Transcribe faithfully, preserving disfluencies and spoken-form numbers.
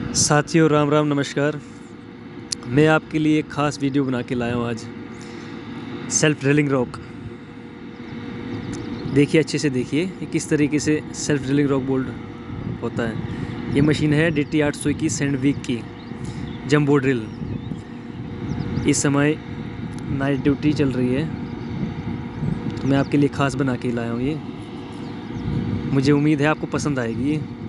साथियों राम राम नमस्कार। मैं आपके लिए एक ख़ास वीडियो बना के लाया हूँ आज। सेल्फ ड्रिलिंग रॉक देखिए, अच्छे से देखिए ये किस तरीके से सेल्फ ड्रिलिंग रॉक बोल्ट होता है। ये मशीन है डी टी आठ सौ की सैंडविक की जंबो ड्रिल। इस समय नाइट ड्यूटी चल रही है तो मैं आपके लिए ख़ास बना के लाया हूँ ये। मुझे उम्मीद है आपको पसंद आएगी ये।